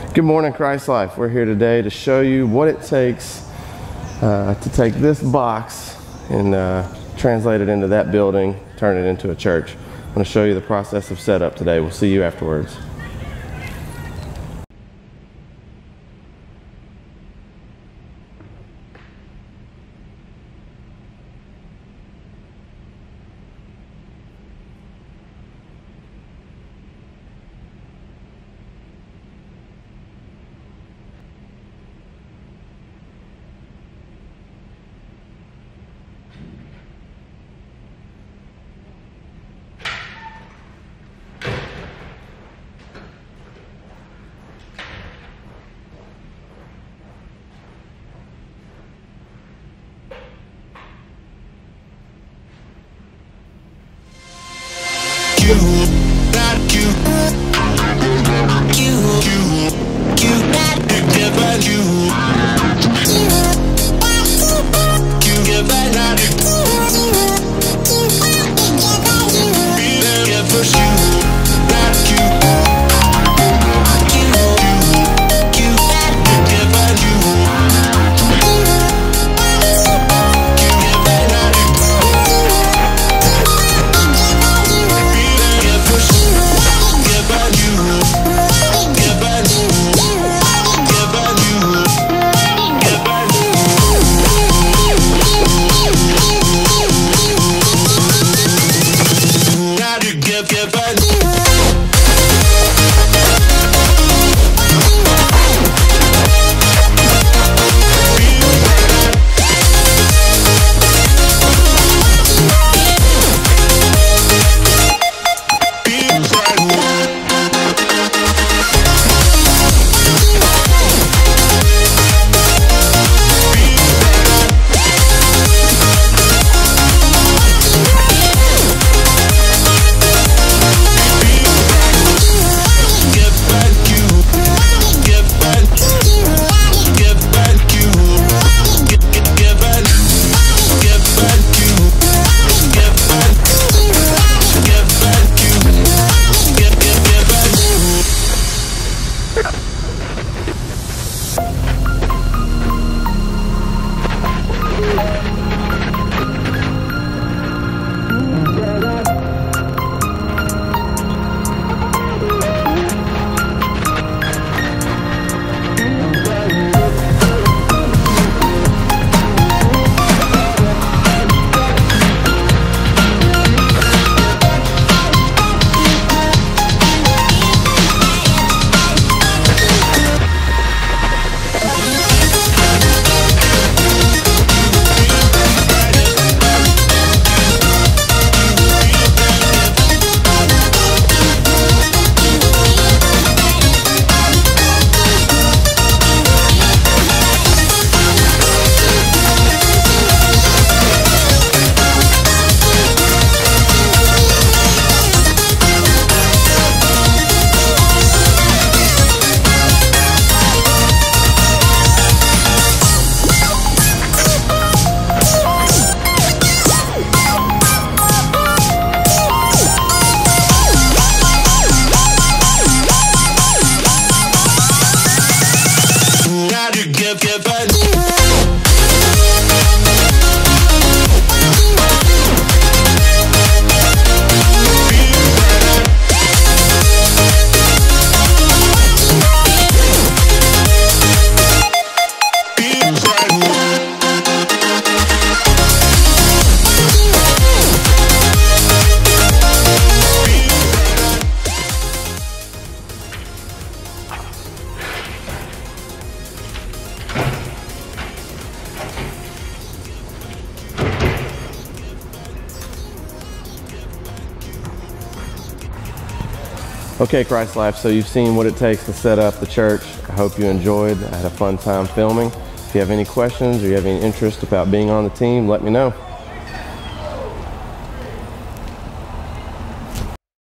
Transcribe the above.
Good morning, Christ Life. We're here today to show you what it takes to take this box and translate it into that building, turn it into a church. I'm going to show you the process of setup today. We'll see you afterwards. Okay, Christ Life, so you've seen what it takes to set up the church. I hope you enjoyed. I had a fun time filming. If you have any questions or you have any interest about being on the team, let me know.